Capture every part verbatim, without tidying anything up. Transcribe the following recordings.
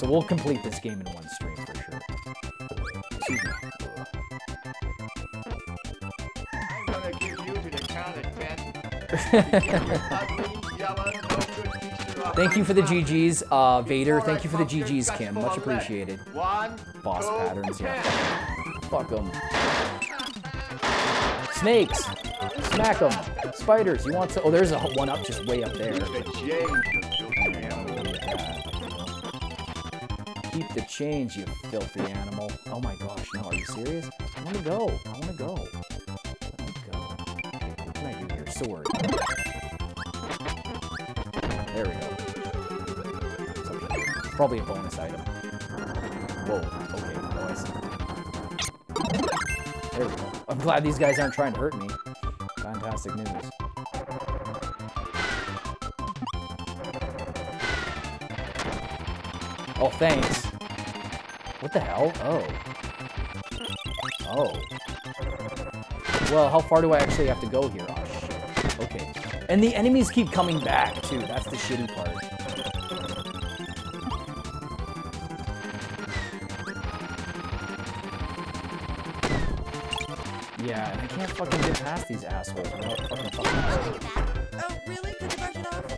so we'll complete this game in one stream for sure. Excuse me. I'm gonna give you to the count of ten. Thank you for the G Gs, uh, Vader. Thank you for the G Gs, Kim. Much appreciated. One, Boss two, patterns, yeah. ten. Fuck them. Snakes! Smack them! Spiders, you want to... Oh, there's a one up just way up there. Keep the change, you filthy animal. Oh my gosh, no, are you serious? I want to go. I want to go. I want to go. Okay, what can I do here? Sword. There we go. Probably a bonus item. Whoa, okay, oh, I see. There we go. I'm glad these guys aren't trying to hurt me. Fantastic news. Oh, thanks. What the hell? Oh. Oh. Well, how far do I actually have to go here? Oh, shit. Okay. And the enemies keep coming back, too. That's the shitty part. Yeah, and I can't fucking get past these assholes without fucking fucking... Oh, really? Could you brush it off?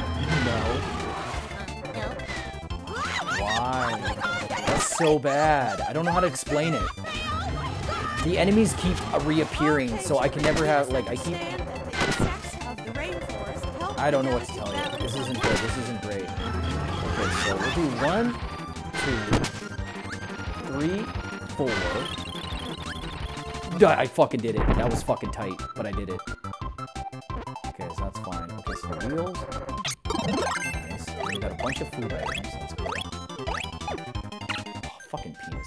No. Uh, no. Why? That's so bad. I don't know how to explain it. The enemies keep reappearing, so I can never have, like, I keep... I don't know what to tell you. This isn't good. This isn't great. Okay, so we'll do one, two, three, four... I fucking did it. That was fucking tight, but I did it. Okay, so that's fine. Okay, so the wheels. Nice. We got a bunch of food items. That's good. Oh, fucking penis.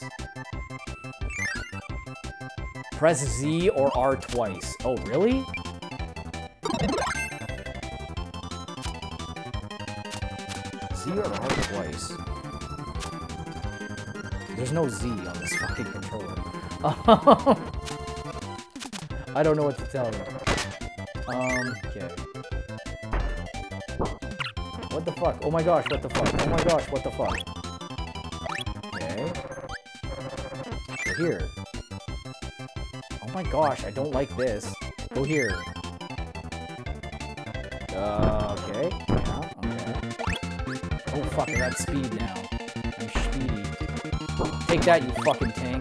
Press Z or R twice. Oh, really? Z or R twice? There's no Z on this fucking controller. I don't know what to tell you. Um, okay. What the fuck? Oh my gosh, what the fuck? Oh my gosh, what the fuck? Okay. Go here. Oh my gosh, I don't like this. Go here. Uh, okay. Yeah, okay. Oh fuck, I got speed now. I'm speedy. Take that, you fucking tank.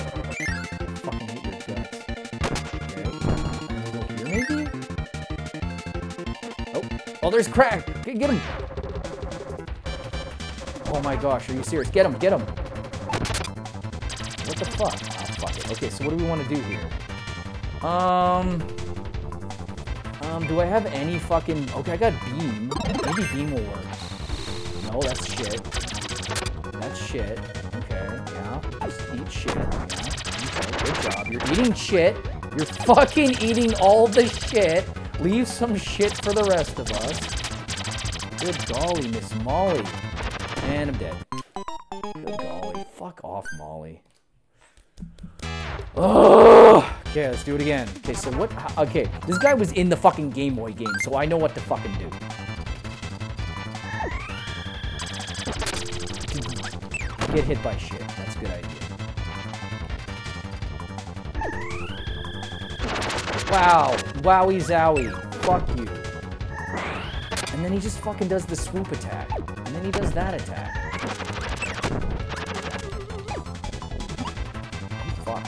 Maybe? Oh, oh, there's crack! Get, get him! Oh my gosh, are you serious? Get him, get him! What the fuck? Oh, fuck it. Okay, so what do we want to do here? Um... Um, do I have any fucking... Okay, I got beam. Maybe beam will work. No, that's shit. That's shit. Okay, yeah. Just eat shit. Yeah. Okay, good job. You're eating shit. You're fucking eating all the shit. Leave some shit for the rest of us. Good golly, Miss Molly. And I'm dead. Good golly. Fuck off, Molly. Ugh. Okay, let's do it again. Okay, so what... Okay, this guy was in the fucking Game Boy game, so I know what to fucking do. Get hit by shit. That's a good idea. Wow. Wowie zowie. Fuck you. And then he just fucking does the swoop attack. And then he does that attack. Fuck.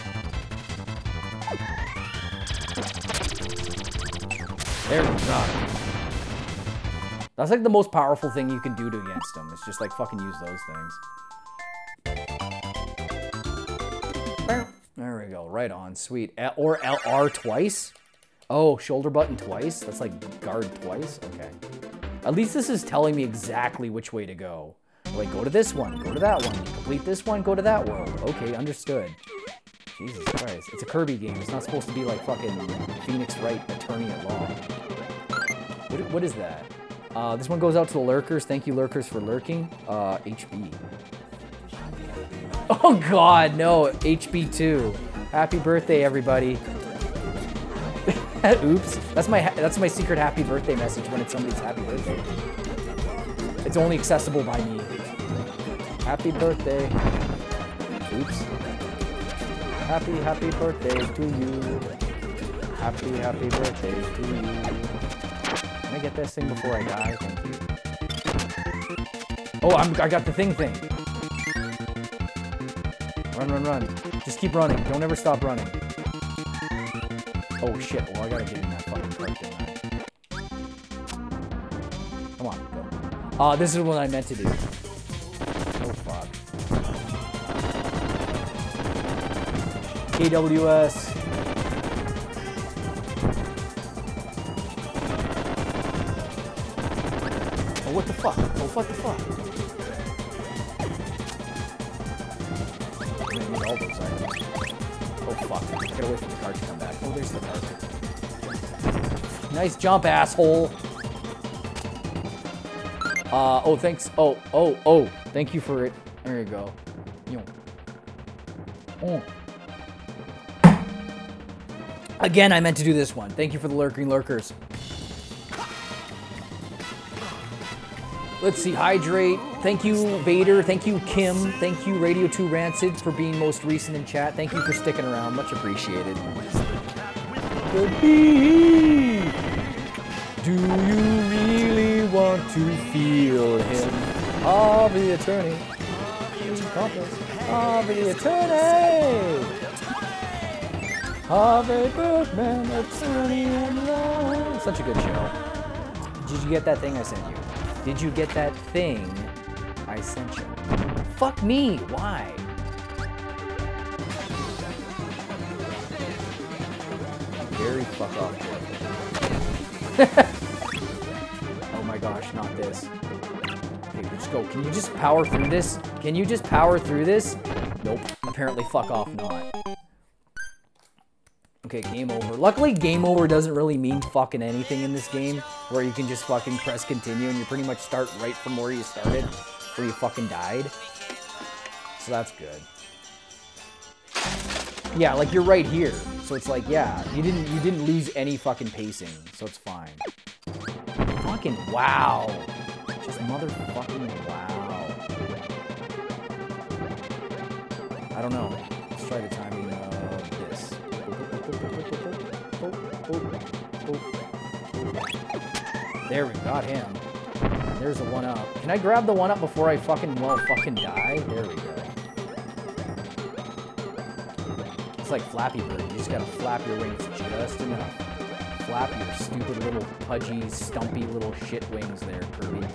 There we go. That's like the most powerful thing you can do to against him. It's just like fucking use those things. There we go. Right on. Sweet. L or L R twice? Oh, shoulder button twice? That's like guard twice? Okay. At least this is telling me exactly which way to go. Like, go to this one, go to that one. You complete this one, go to that world. Okay, understood. Jesus Christ. It's a Kirby game. It's not supposed to be like fucking Phoenix Wright, Attorney at Law. What, what is that? Uh, this one goes out to the lurkers. Thank you, lurkers, for lurking. Uh, H B. Oh god, no. H B two. Happy birthday, everybody. Oops. That's my that's my secret happy birthday message when it's somebody's happy birthday. It's only accessible by me. Happy birthday. Oops. Happy, happy birthday to you. Happy, happy birthday to you. Can I get this thing before I die? Thank you. Oh, I'm, I got the thing thing. Run, run, run. Just keep running. Don't ever stop running. Oh, shit. Well, I gotta get in that fucking cart, don't I? Come on, go. Uh, this is what I meant to do. Oh, fuck. K W S. Oh, what the fuck? Oh, what the fuck? I'm gonna need all those items. Oh, fuck. Gotta wait for the card to come back. Oh, there's the card. Nice jump, asshole. Uh, oh, thanks. Oh, oh, oh. Thank you for it. There you go. Oh. Again, I meant to do this one. Thank you for the lurking lurkers. Let's see, Hydrate. Thank you, Vader. Thank you, Kim. Thank you, Radio two Rancid, for being most recent in chat. Thank you for sticking around. Much appreciated. Good be. Do you really want to feel him? Of the attorney. Of the attorney. Of a Birdman, attorney in law. Such a good show. Did you get that thing I sent you? Did you get that thing I sent you? Fuck me, why? Very fuck off. Oh my gosh, not this. Okay, just go. Can you just power through this? Can you just power through this? Nope. Apparently fuck off not. Okay, game over. Luckily, game over doesn't really mean fucking anything in this game, where you can just fucking press continue and you pretty much start right from where you started, where you fucking died. So that's good. Yeah, like you're right here. So it's like, yeah, you didn't you didn't lose any fucking pacing, so it's fine. Fucking wow. Just motherfucking wow. I don't know. Let's try the timing of this. There we got him. There's a one up. Can I grab the one up before I fucking, well, fucking die? There we go. It's like Flappy Bird. You just gotta flap your wings just enough. Flap your stupid little pudgy, stumpy little shit wings there, Kirby.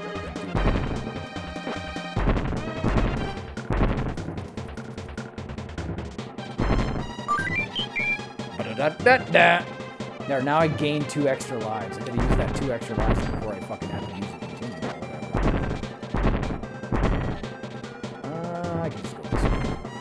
Da-da-da-da. There, now I gained two extra lives. I gotta use that two extra lives before I fucking have to use it. Continue or whatever. Uh, I can just go this way.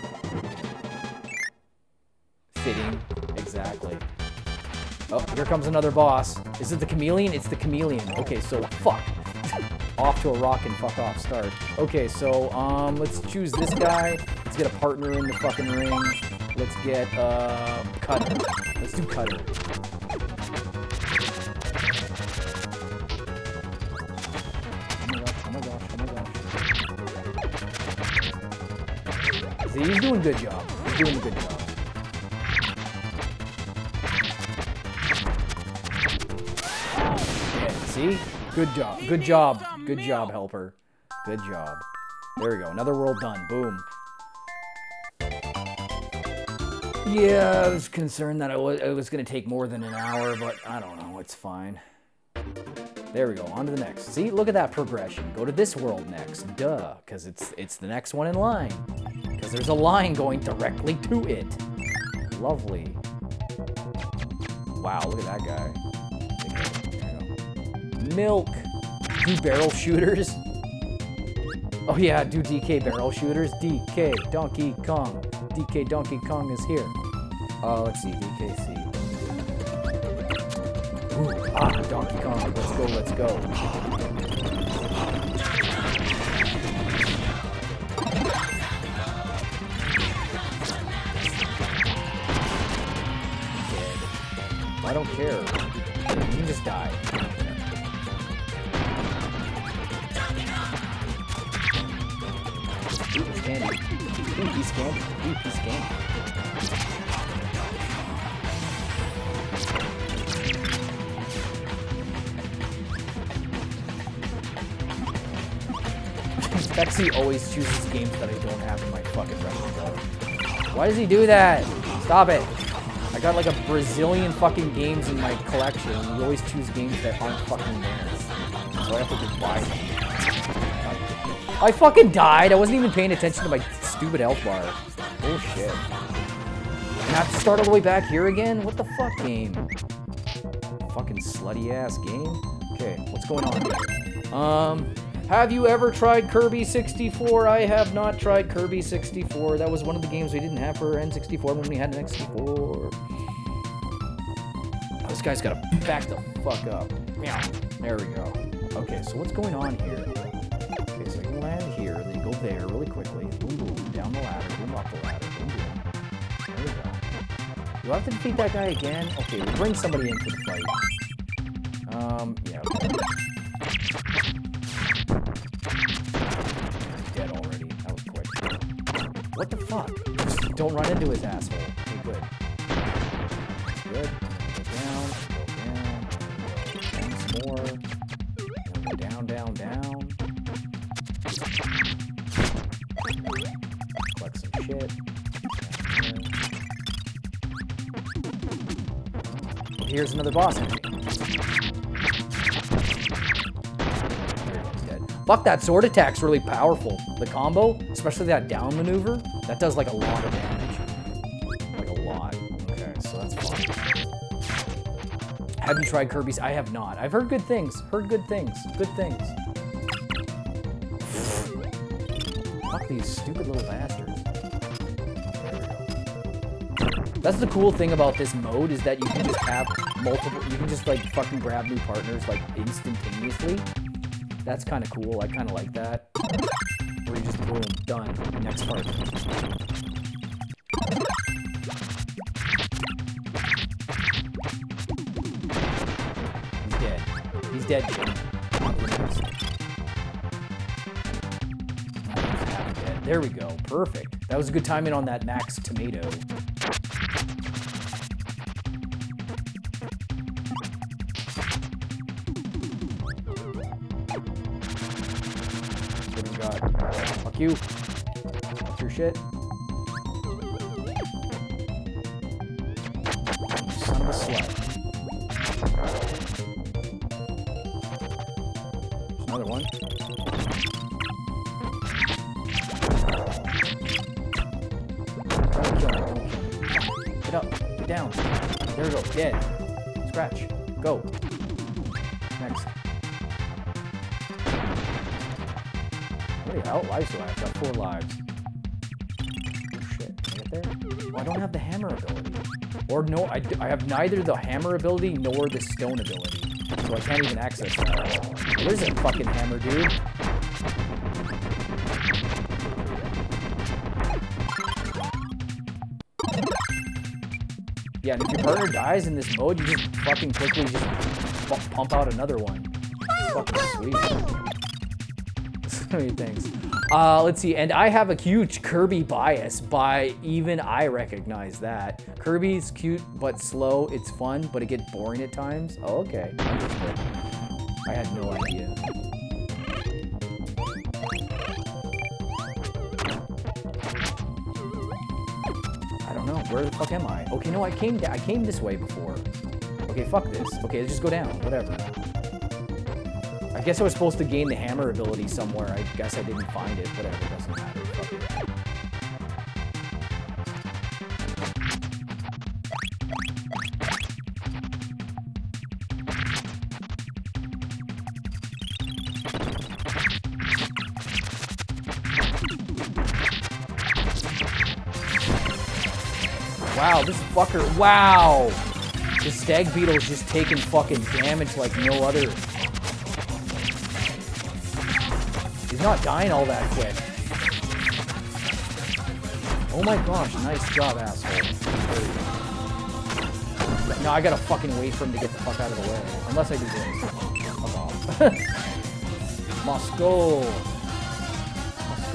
Fitting. Exactly. Oh, here comes another boss. Is it the chameleon? It's the chameleon. Okay, so fuck. Off to a rock and fuck off start. Okay, so um, let's choose this guy. Let's get a partner in the fucking ring. Let's get uh, Cutter. Let's do Cutter. Oh my gosh, oh my gosh, oh my gosh. See, he's doing a good job. He's doing a good job. Okay, see? Good job. Good job. Good job, helper. Good job. There we go. Another world done. Boom. Yeah, I was concerned that it was, it was going to take more than an hour, but I don't know. It's fine. There we go. On to the next. See, look at that progression. Go to this world next. Duh, because it's it's the next one in line. Because there's a line going directly to it. Lovely. Wow, look at that guy. There you go. Milk. Do barrel shooters. Oh yeah, do D K barrel shooters. D K Donkey Kong. D K Donkey Kong is here. Uh, let's see, D K C. Ooh, ah, Donkey Kong. Let's go, let's go. Dead. I don't care. You can just die. Peace Candy. Ooh, Peace Candy. Bexy always chooses games that I don't have in my fucking repertoire. Why does he do that? Stop it. I got like a Brazilian fucking games in my collection, and you always choose games that aren't fucking there. So I have to just buy them. I fucking died. I wasn't even paying attention to my stupid health bar. Oh shit. I have to start all the way back here again? What the fuck game? Fucking slutty ass game? Okay, what's going on here? Um... Have you ever tried Kirby sixty-four? I have not tried Kirby sixty-four. That was one of the games we didn't have for N sixty-four when we had an N sixty-four. Oh, this guy's gotta back the fuck up. Meow. There we go. Okay, so what's going on here? Okay, so I can land here, then go there really quickly. Boom, boom, down the ladder, boom, up the ladder, boom, boom. There we go. Do I have to defeat that guy again? Okay, we'll bring somebody into the fight. Um, yeah, okay. What the fuck? Just don't run into his asshole. Okay, good. That's good. Go down, go down, go down some more. Go down, down, down. Collect some shit. Here's another boss entry. Fuck, that sword attack's really powerful. The combo, especially that down maneuver, that does like a lot of damage. Like a lot. Okay, so that's fun. Have you tried Kirby's? I have not. I've heard good things. Heard good things. Good things. Fuck these stupid little bastards. There we go. That's the cool thing about this mode, is that you can just have multiple, you can just like fucking grab new partners like instantaneously. That's kind of cool. I kind of like that. Where you just boom, done. Next part. He's dead. He's dead. He's half dead. There we go. Perfect. That was a good timing on that Max tomato. Fuck you. That's your shit. You son of a slut. There's another one. Don't kill me, don't kill me. Get up, get down. There we go, dead. Scratch. Go. Next. How lives do I have? I've got four lives. Oh shit, can I get there? Oh, I don't have the hammer ability. Or no, I, I have neither the hammer ability nor the stone ability. So I can't even access that. What is it, fucking hammer, dude? Yeah, and if your partner dies in this mode, you just fucking quickly just pump out another one. It's fucking sweet. So many things. Uh, let's see, and I have a huge Kirby bias. By even I recognize that. Kirby's cute but slow. It's fun, but it gets boring at times. Oh, okay. Understood. I had no idea. I don't know. Where the fuck am I? Okay, no, I came. I came this way before. Okay, fuck this. Okay, let's just go down. Whatever. I guess I was supposed to gain the hammer ability somewhere. I guess I didn't find it. Whatever, it doesn't matter. Fuck it. Wow, this fucker. Wow! The Stag Beetle is just taking fucking damage like no other. He's not dying all that quick. Oh my gosh, nice job, asshole. Now I gotta fucking wait for him to get the fuck out of the way. Unless I do this. Fuck off. Must go. Must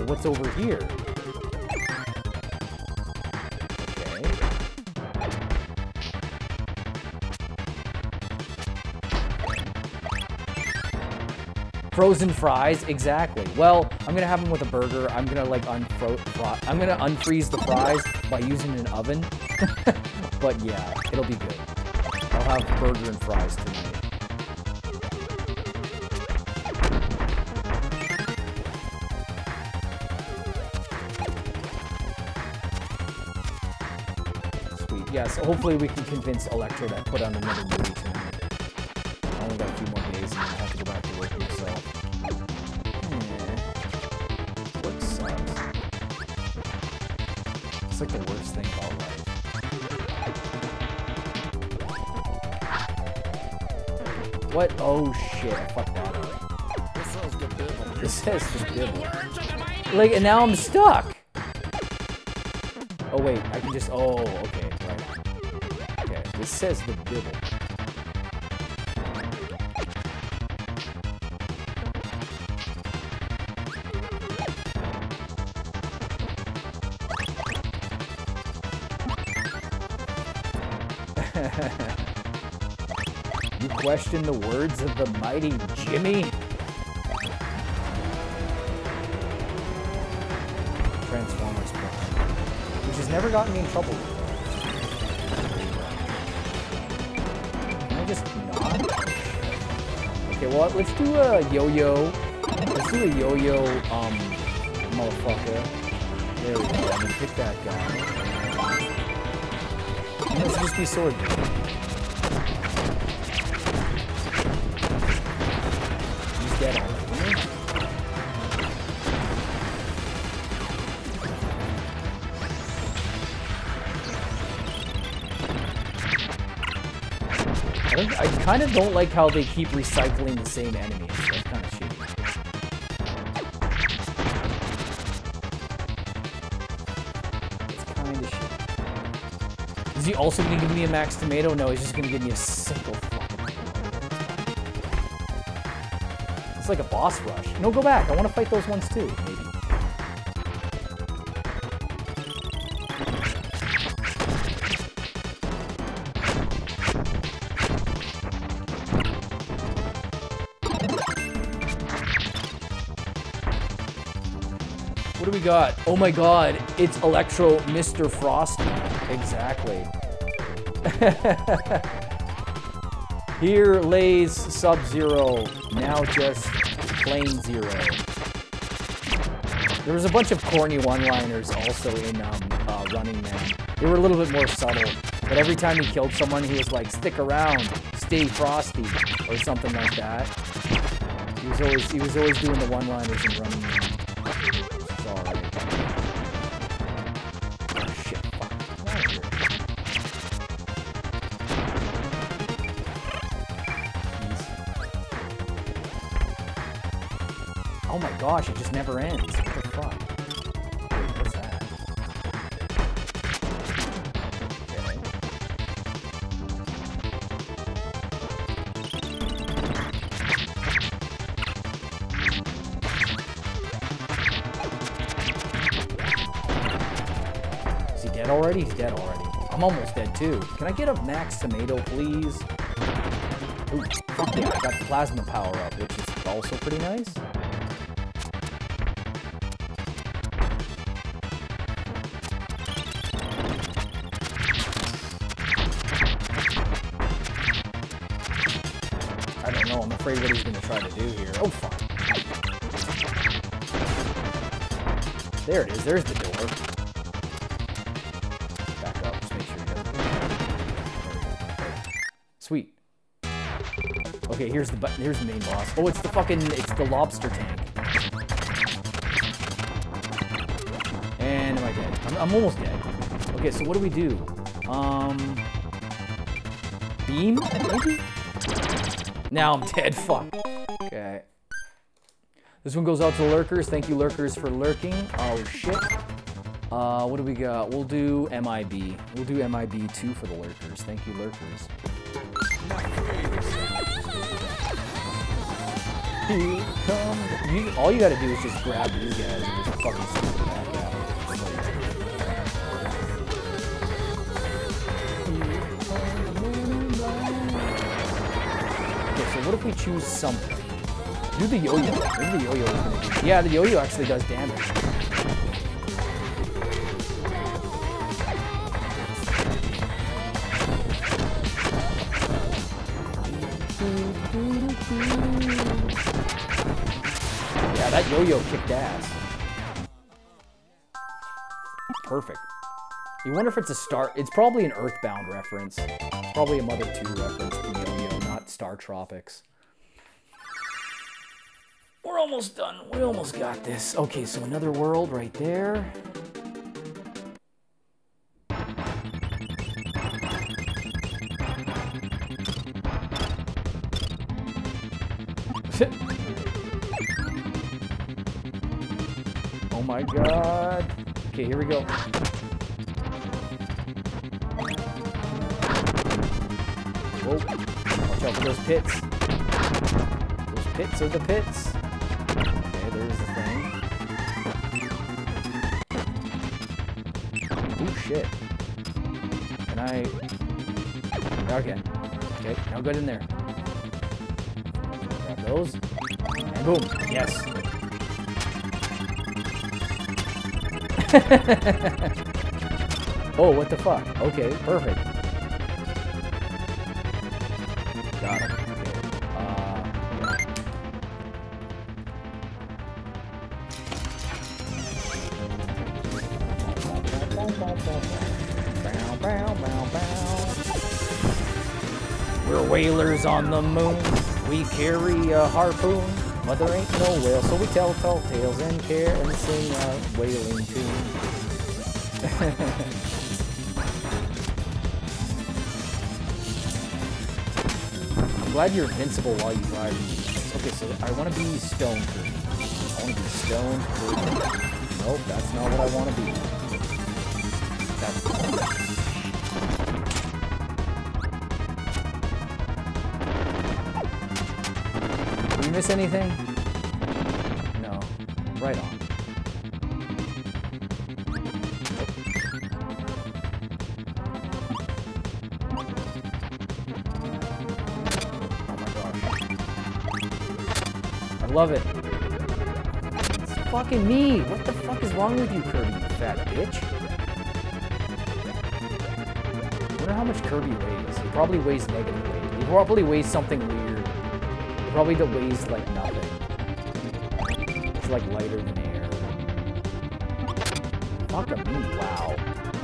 But what's over here? Okay. Frozen fries, exactly. Well, I'm gonna have them with a burger. I'm gonna like unfro I'm gonna unfreeze the fries by using an oven. But yeah, it'll be good. I'll have burger and fries tonight. Sweet. Yes, hopefully we can convince Electro to put on another movie tonight. I only got a few more days and I have to go back to work myself. Hmm. Work sucks. It's like the worst thing about life. What? Oh shit, I fucked that up. This says the bibble. This says the bibble. Like, and now I'm stuck! Oh wait, I can just, oh, okay, right on. Okay, this says the bibble. You question the words of the mighty Jimmy? Transformers Prime, which has never gotten me in trouble before. Can I just not? Okay, well, let's do a yo-yo. Let's do a yo-yo, um, motherfucker. There we go. I'm gonna pick that guy. And let's just be sword dude. Dead already. I, don't, I kind of don't like how they keep recycling the same enemies. That's kind of shitty. It's kind of shitty. Is he also going to give me a max tomato? No, he's just going to give me a single fucking tomato. It's like a boss rush. No, go back. I want to fight those ones too, maybe. What do we got? Oh my god, it's Electro Mister Frosty. Exactly. Here lays Sub-Zero, now just plain Zero. There was a bunch of corny one-liners also in um, uh, Running Man. They were a little bit more subtle, but every time he killed someone, he was like, "Stick around, stay frosty," or something like that. He was always he was always doing the one-liners in Running Man. Sorry. Oh shit! Fuck. Get out of here. Oh my gosh, it just never ends. What the fuck? Wait, what's that? Okay. Is he dead already? He's dead already. I'm almost dead too. Can I get a max tomato, please? Ooh, fuck yeah, I got the plasma power up, which is also pretty nice. I don't know, I'm afraid what he's gonna try to do here. Oh, fuck. There it is, there's the door. Back up, just make sure he doesn't. There we go. Sweet. Okay, here's the here's the main boss. Oh, it's the fucking, it's the lobster tank. And am I dead? I'm, I'm almost dead. Okay, so what do we do? Um, beam, maybe? Now I'm dead, fuck. Okay. This one goes out to the lurkers. Thank you, lurkers, for lurking. Oh, shit. Uh, what do we got? We'll do M I B. We'll do M I B two for the lurkers. Thank you, lurkers. Here come. You, all you gotta do is just grab these guys and just fucking send them back out. Okay, so what if we choose something? Do the yo-yo. Maybe the yo-yo is gonna do. Yeah, the yo-yo actually does damage. Yeah, that yo-yo kicked ass. Perfect. You wonder if it's a Star... It's probably an Earthbound reference. Probably a Mother two reference to yo-yo, not Star Tropics. We're almost done. We almost got this. Okay, so another world right there. Oh my god. Okay, here we go. Whoa. Watch out for those pits. Those pits are the pits. Okay, there's the thing. Oh shit. Can I... Okay. Okay, now get in there. Grab those. And boom. Yes. Oh, what the fuck? Okay, perfect. Got it. Okay. Uh, bow, bow, bow, bow. We're whalers on the moon. We carry a harpoon. But there ain't no whale, so we tell tall tales and care and sing a wailing tune. I'm glad you're invincible while you drive. Okay, so I want to be Stone Kirby. I want to be Stone Kirby. Nope, that's not what I want to be. That's Did we miss anything? No. Right on. Oh my gosh. I love it. It's fucking me. What the fuck is wrong with you, Kirby, you fat bitch? I wonder how much Kirby weighs. He probably weighs negative weight. He probably weighs something weird. Probably the weighs like nothing. It's like lighter than air. Fuck me, wow.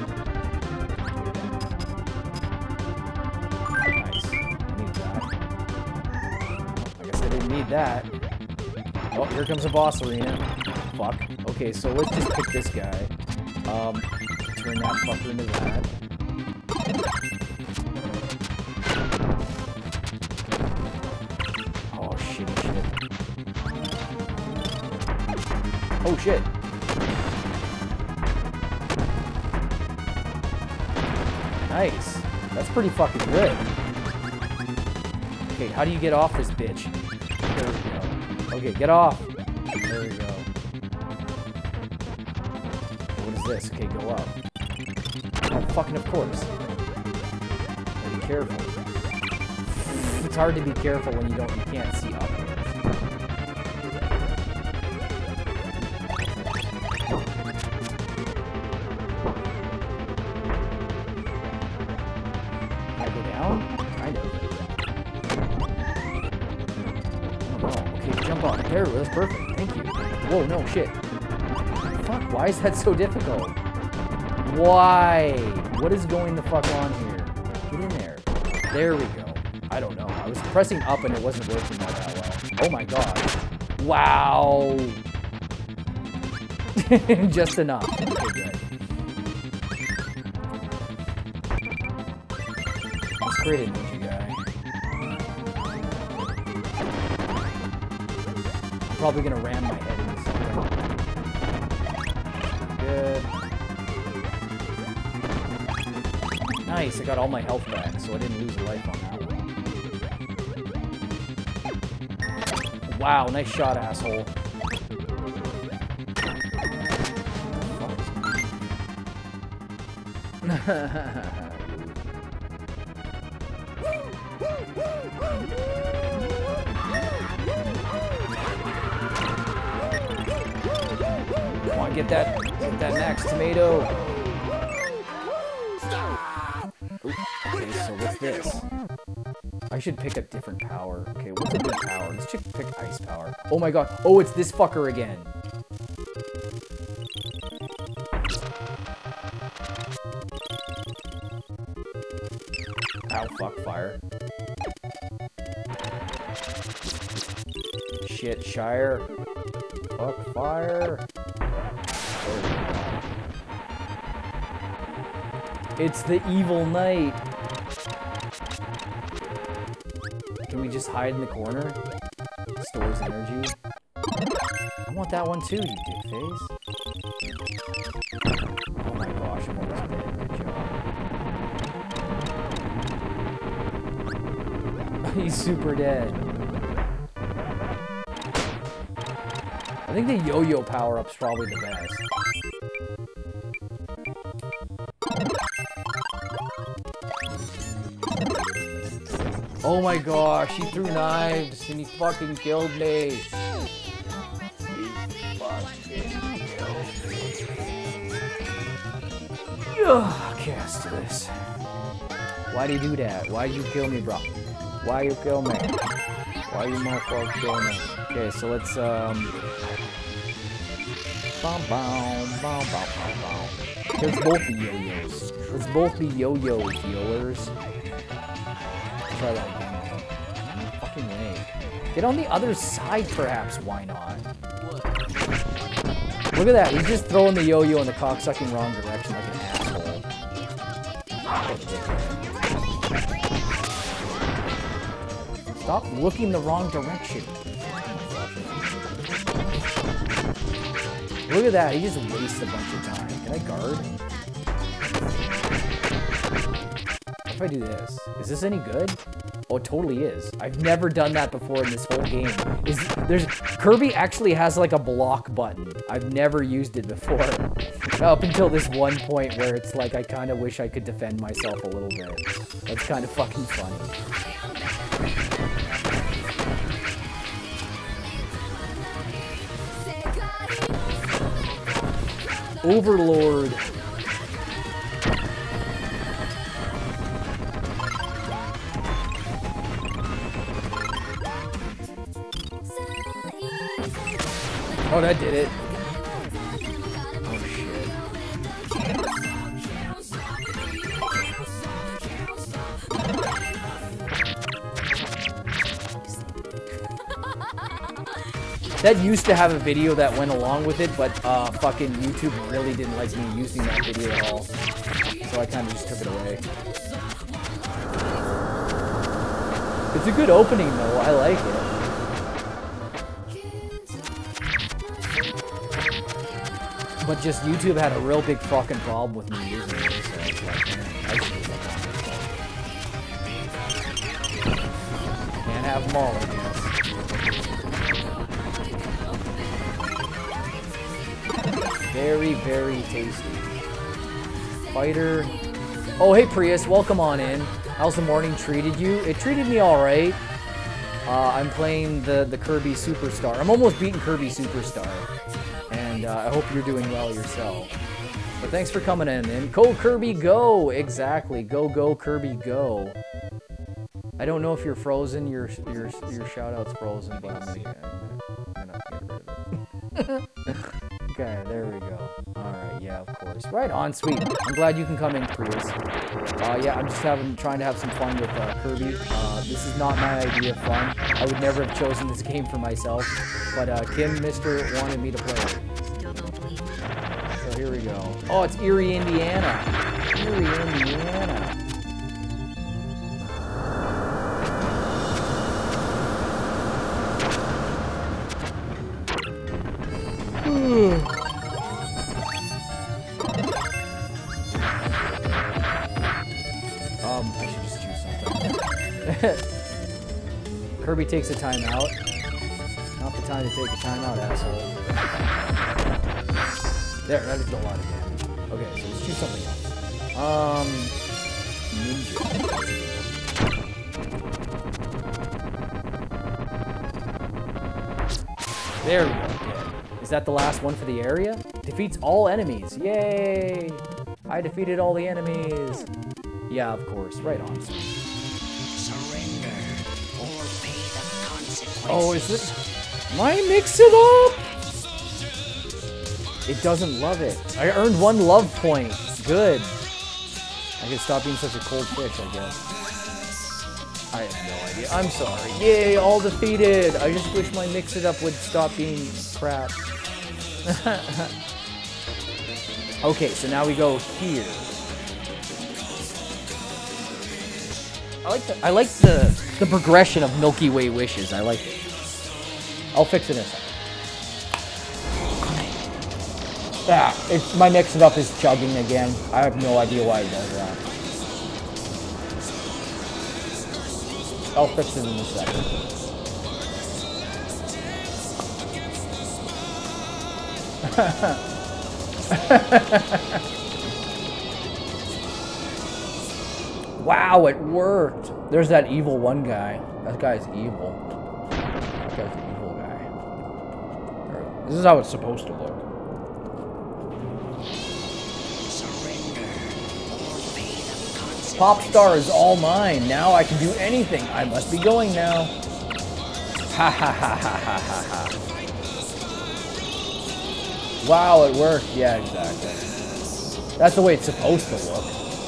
Nice. I need that. I guess I didn't need that. Oh, here comes a boss arena. Fuck. Okay, so let's just pick this guy. Um, turn that fucker into that. Oh shit. Nice. That's pretty fucking good. Okay, how do you get off this bitch? There we go. Okay, get off. There we go. What is this? Okay, go up. Oh, fucking of course. Gotta be careful. It's hard to be careful when you don't, you can't see upwards. There, that's perfect. Thank you. Whoa, no, shit. Fuck, why is that so difficult? Why? What is going the fuck on here? Get in there. There we go. I don't know. I was pressing up and it wasn't working all that well. Oh my god. Wow. Just enough. Okay, good. Let's create a ninja guy. Probably gonna ram my head into something. Good. Nice, I got all my health back, so I didn't lose a life on that one. Wow, nice shot, asshole. Come on, get that, get that next tomato. Ooh, okay, so what's this? I should pick a different power. Okay, what's a good power? Let's just pick ice power. Oh my god. Oh, it's this fucker again. Ow, fuck, fire. Shit, Shire. Fuck, fire. It's the evil knight. Can we just hide in the corner? Stores energy. I want that one too, you dick face. Oh my gosh, I'm almost dead. Good job. He's super dead. I think the yo-yo power-up's probably the best. Oh my gosh, he threw knives and he fucking killed me. He fucking killed me. Okay, let's do this. Why'd he do that? Why'd you kill me, bro? Why you kill me? Why you motherfucker kill me? Okay, so let's um bum bum bum bum bum bum. Let's both be yo-yos. Let's both be yo-yos, yoers. Try that again. Fucking way. Get on the other side, perhaps. Why not? Look at that. He's just throwing the yo-yo in the cocksucking wrong direction like an asshole. Stop looking the wrong direction. Look at that. He just wastes a bunch of time. Can I guard? What if I do this? Is this any good? Oh, it totally is. I've never done that before in this whole game. Is there's Kirby actually has like a block button. I've never used it before. Up until this one point where it's like I kind of wish I could defend myself a little bit. That's kind of fucking funny. Overlord. Oh, that did it. Oh, shit. That used to have a video that went along with it, but uh, fucking YouTube really didn't like me using that video at all. So I kind of just took it away. It's a good opening, though. I like it. But just YouTube had a real big fucking problem with me using it, so it's like, man, I just use that on myself. Can't have them all, I guess. Very, very tasty. Fighter. Oh, hey Prius, welcome on in. How's the morning treated you? It treated me alright. Uh, I'm playing the, the Kirby Superstar. I'm almost beating Kirby Superstar. And uh, I hope you're doing well yourself. But thanks for coming in. And go Kirby, go! Exactly. Go, go, Kirby, go. I don't know if you're frozen. Your your your shout-out's frozen, but I'm gonna, I'm gonna get rid of it. Okay, there we go. Alright, yeah, of course. Right on, sweet. I'm glad you can come in, Prius. Uh, yeah, I'm just having trying to have some fun with uh, Kirby. Uh, this is not my idea of fun. I would never have chosen this game for myself. But uh, Kim, Mister wanted me to play it. So here we go. Oh, it's Erie, Indiana. Erie, Indiana. um, I should just choose something. Kirby takes a timeout. time to take a timeout, asshole. There, that is a lot of damage. Okay, so let's choose something else. Um, ninja. There we go. Yeah. Is that the last one for the area? Defeats all enemies. Yay! I defeated all the enemies. Yeah, of course. Right on. Surrender or pay the consequences. Oh, is this? Why mix it up? It doesn't love it. I earned one love point. Good. I can stop being such a cold fish, I guess. I have no idea. I'm sorry. Yay, all defeated. I just wish my mix it up would stop being crap. Okay, so now we go here. I like the I like the the progression of Milky Way wishes. I like it. I'll fix it in a second. Ah, it's, my mix it up is chugging again. I have no idea why it does that. I'll fix it in a second. Wow, it worked. There's that evil one guy. That guy's evil. That guy's an evil guy. This is how it's supposed to look. Pop star is all mine. Now I can do anything. I must be going now. Ha ha ha ha ha ha ha. Wow, it worked. Yeah, exactly. That's the way it's supposed to look.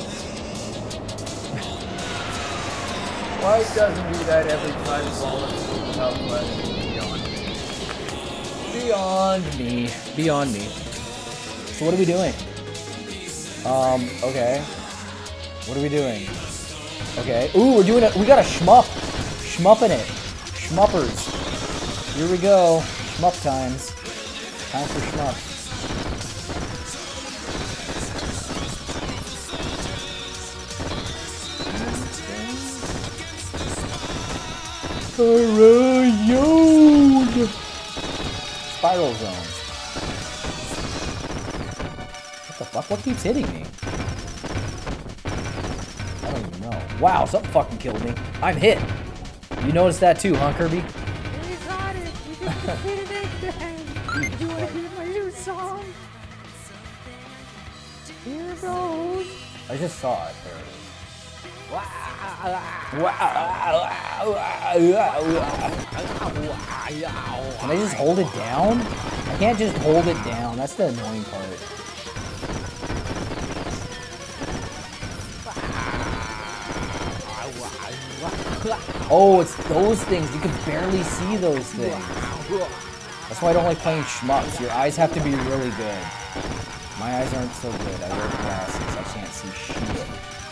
Why doesn't do that every time Wallace without question? Beyond. Beyond me. Beyond me. So what are we doing? Um, okay. What are we doing? Okay. Ooh, we're doing it. We got a shmup. Shmupping it. Shmuppers. Here we go. Shmup times. Time for shmup. Alright, Spiral zone. What the fuck? What keeps hitting me? I don't even know. Wow, something fucking killed me. I'm hit. You noticed that too, huh, Kirby? We got it. We just defeated Eggman. Do you want to hear my new song? Here goes. I just saw it. There it is. Can I just hold it down? I can't just hold it down. That's the annoying part. Oh, it's those things. You can barely see those things. That's why I don't like playing shmups. Your eyes have to be really good. My eyes aren't so good. I wear glasses. I can't see shit.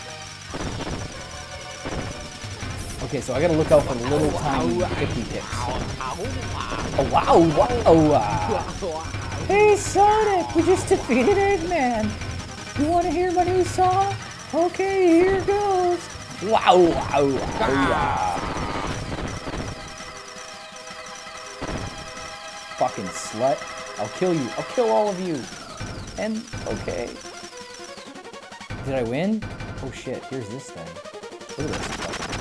Okay, so I gotta look out for little tiny picky picks. Oh, wow, wow, wow. Hey, Sonic, we just defeated Eggman. You wanna hear my new song? Okay, here goes. Wow, wow, wow. Fucking slut. I'll kill you. I'll kill all of you. And, okay. Did I win? Oh shit, here's this thing. Look at this.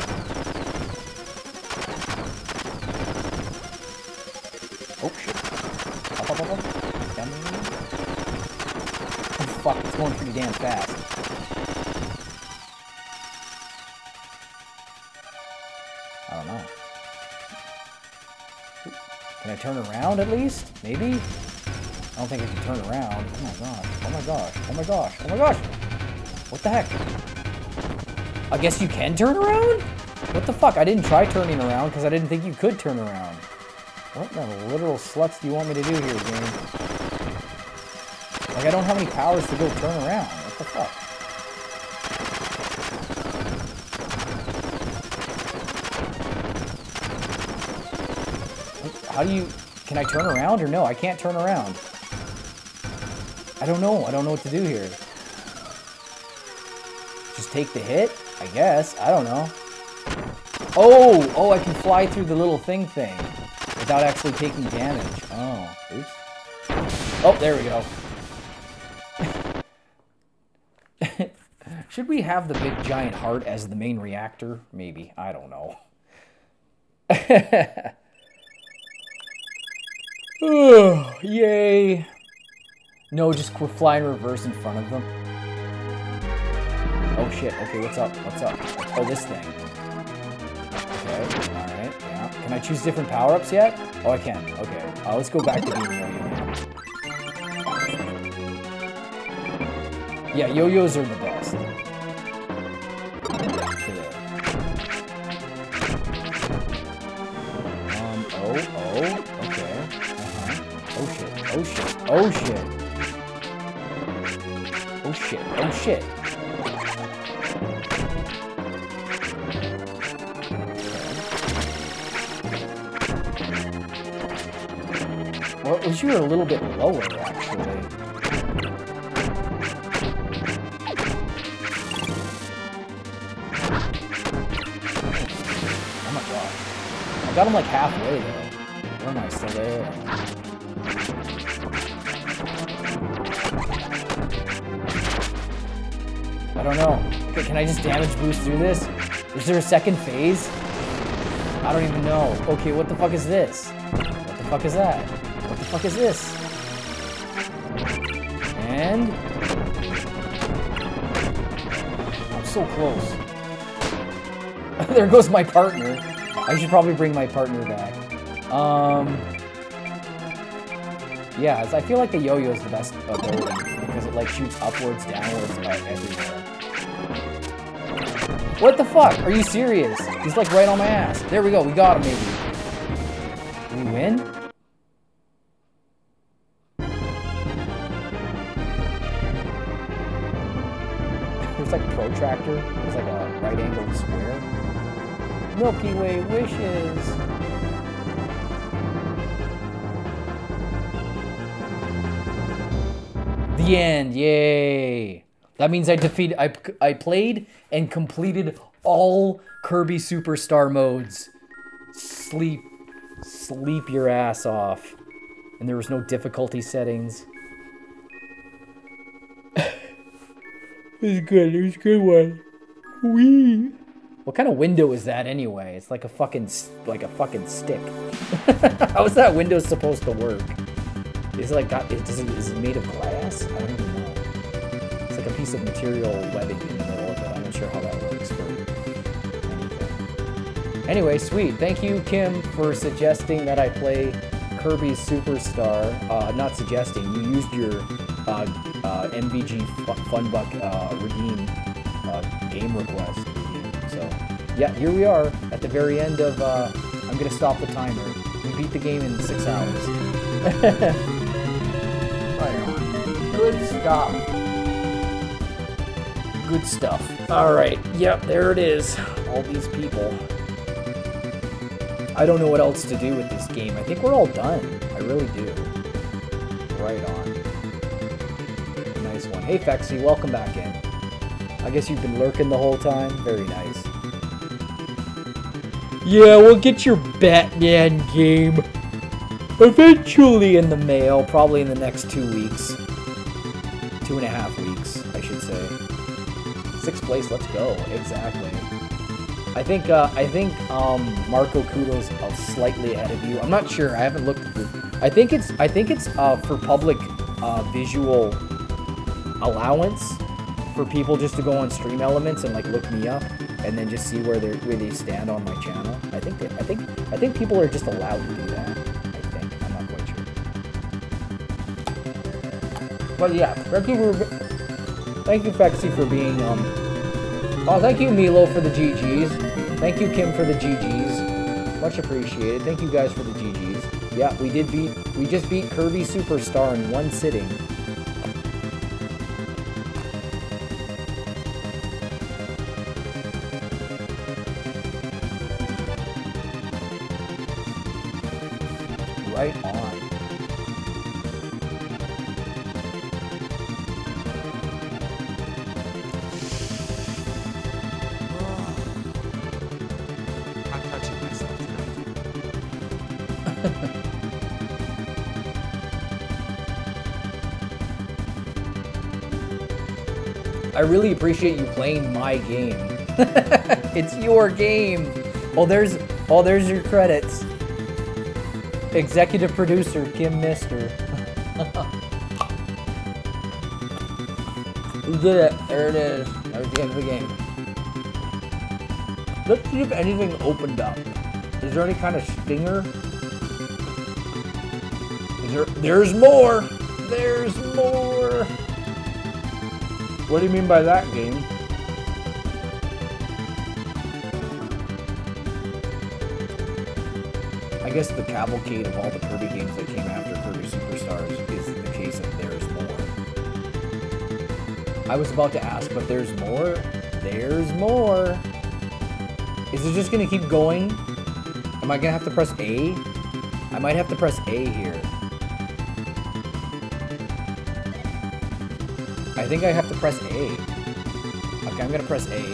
Oh shit. Up, up, up, up. Down, down, down. Oh fuck, it's going pretty damn fast. I don't know. Can I turn around at least? Maybe? I don't think I can turn around. Oh my gosh. Oh my gosh. Oh my gosh. Oh my gosh. What the heck? I guess you can turn around? What the fuck? I didn't try turning around because I didn't think you could turn around. What the literal sluts do you want me to do here, game? Like, I don't have any powers to go turn around. What the fuck? How do you... Can I turn around or no? I can't turn around. I don't know. I don't know what to do here. Just take the hit? I guess. I don't know. Oh! Oh, I can fly through the little thing thing. without actually taking damage. Oh, oops. Oh, there we go. Should we have the big giant heart as the main reactor? Maybe. I don't know. Oh, yay. No, just fly in reverse in front of them. Oh shit, okay, what's up? What's up? Oh, this thing. Okay, alright, yeah. Can I choose different power-ups yet? Oh, I can. Okay. Uh, let's go back to being yo-yo now. Yeah, yo-yos are the best. Um, oh, oh, okay. Uh-huh. Oh shit, oh shit, oh shit. Oh shit, oh shit. Well, wish you were a little bit lower, actually. Oh my god. I got him like halfway, though. Where am I? Still there? I don't know. Okay, can I just damage boost through this? Is there a second phase? I don't even know. Okay, what the fuck is this? What the fuck is that? What the fuck is this? And... I'm so close. There goes my partner. I should probably bring my partner back. Um... Yeah, I feel like the yo-yo is the best ability because it like shoots upwards, downwards, uh, everywhere. What the fuck? Are you serious? He's like right on my ass. There we go. We got him, maybe. Did we win? It's like a protractor. It's like a right-angled square. Milky Way wishes. The end. Yay. That means I defeated, I, I played and completed all Kirby Superstar modes. Sleep, sleep your ass off. And there was no difficulty settings. It was good, it was a good one. Wee. What kind of window is that anyway? It's like a fucking, like a fucking stick. How is that window supposed to work? Is it like, got, is it, is it made of glass? I don't even know. It's like a piece of material webbing in the middle of it. I'm not sure how that works for anything. Anyway, sweet. Thank you, Kim, for suggesting that I play Kirby Superstar. Uh, not suggesting. You used your uh, uh, M V G Funbuck uh, redeem uh, game request. So, yeah, here we are at the very end of... Uh, I'm going to stop the timer. We beat the game in six hours. Right on. Good stuff. Good stuff. Alright, yep, there it is. All these people. I don't know what else to do with this game. I think we're all done. I really do. Right on. Nice one. Hey, Fexy, welcome back in. I guess you've been lurking the whole time. Very nice. Yeah, we'll get your Batman game eventually in the mail, probably in the next two weeks. Two and a half weeks, I should say. Sixth place, let's go. Exactly. I think uh, I think um, Marco Kudo's uh, slightly ahead of you. I'm not sure. I haven't looked at the. I think it's I think it's uh, for public uh, visual allowance for people just to go on Stream Elements and like look me up and then just see where they where they stand on my channel. I think that, I think I think people are just allowed to do that. But yeah, thank you for, thank you Fexy for being, um, oh, thank you Milo for the G Gs. Thank you Kim for the G Gs. Much appreciated. Thank you guys for the G Gs. Yeah, we did beat, we just beat Kirby Superstar in one sitting. Right on. I really appreciate you playing my game. It's your game. Oh, there's oh, there's your credits. Executive producer Kim Mister. We did it. There it is. That was the end of the game. Let's see if anything opened up. Is there any kind of stinger? Is there? There's more. There's more. What do you mean by that, game? I guess the cavalcade of all the Kirby games that came after Kirby Superstars is the case of there's more. I was about to ask, but there's more? There's more. Is it just gonna keep going? Am I gonna have to press A? I might have to press A here. I think I have to press A. Okay, I'm gonna press A.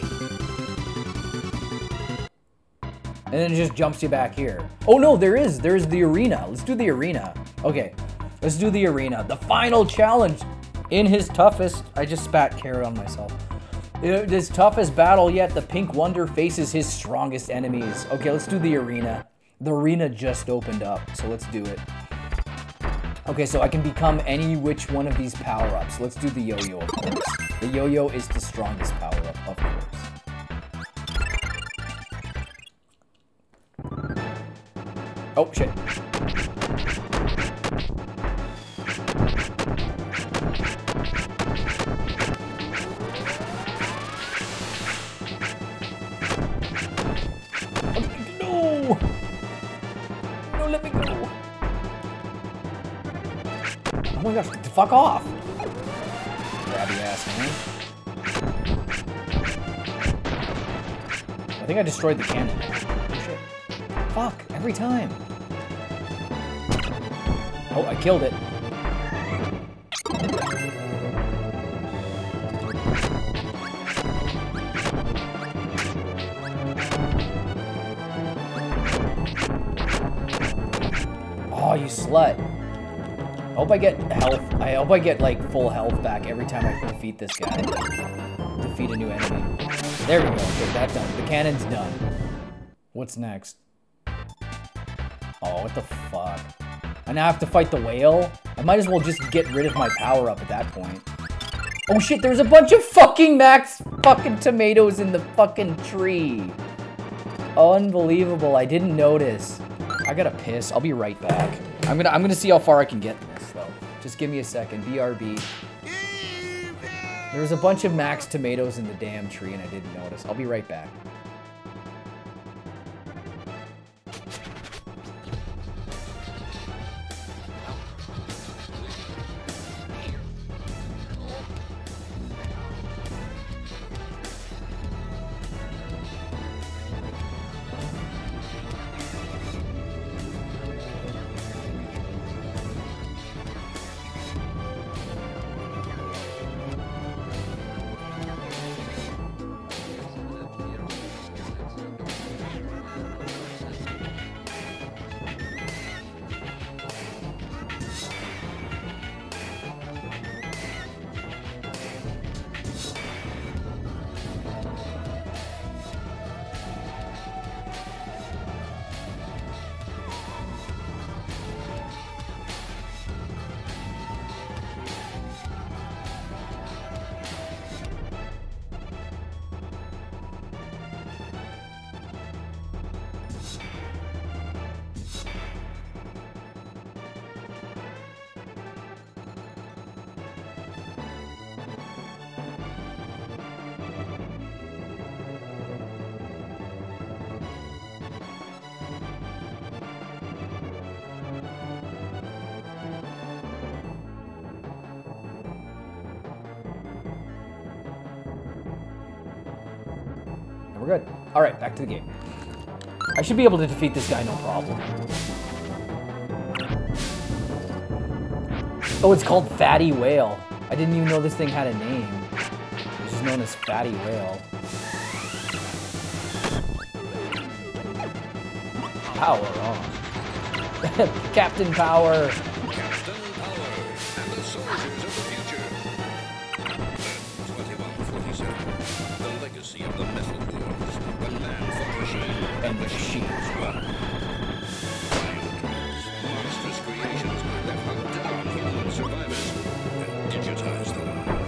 And then it just jumps you back here. Oh no, there is. There's the arena. Let's do the arena. Okay, let's do the arena. The final challenge. In his toughest... I just spat carrot on myself. In his toughest battle yet, the Pink Wonder faces his strongest enemies. Okay, let's do the arena. The arena just opened up, so let's do it. Okay, so I can become any which one of these power-ups. Let's do the yo-yo, of course. The yo-yo is the strongest power-up, of course. Oh, shit. No! No, let me go. Oh my gosh, fuck off. Grabby ass man. I think I destroyed the cannon. Oh shit. Fuck, every time. Oh, I killed it. Oh, you slut. I hope I get health. I hope I get, like, full health back every time I defeat this guy. Defeat a new enemy. There we go. Okay, that's done. The cannon's done. What's next? Oh, what the fuck? I now have to fight the whale? I might as well just get rid of my power-up at that point. Oh shit, there's a bunch of fucking max fucking tomatoes in the fucking tree. Unbelievable, I didn't notice. I gotta piss, I'll be right back. I'm gonna I'm gonna see how far I can get in this though. Just give me a second, B R B. There was a bunch of max tomatoes in the damn tree and I didn't notice. I'll be right back. We're good. All right, back to the game. I should be able to defeat this guy, no problem. Oh, it's called Fatty Whale. I didn't even know this thing had a name. It's just known as Fatty Whale. Power on. Captain Power. Captain Power and the soldiers of the future. twenty-one legacy of the Metal Wars, the man-for machine, And machine. monstrous creations that hunt down human survivors and digitize them.